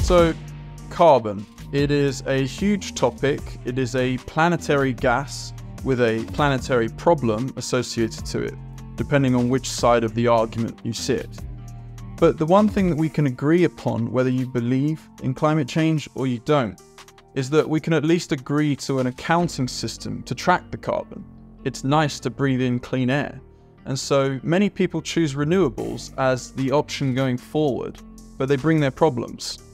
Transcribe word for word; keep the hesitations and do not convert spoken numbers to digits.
So, carbon. It is a huge topic. It is a planetary gas with a planetary problem associated to it, depending on which side of the argument you sit. But the one thing that we can agree upon, whether you believe in climate change or you don't, is that we can at least agree to an accounting system to track the carbon. It's nice to breathe in clean air. And so many people choose renewables as the option going forward, but they bring their problems.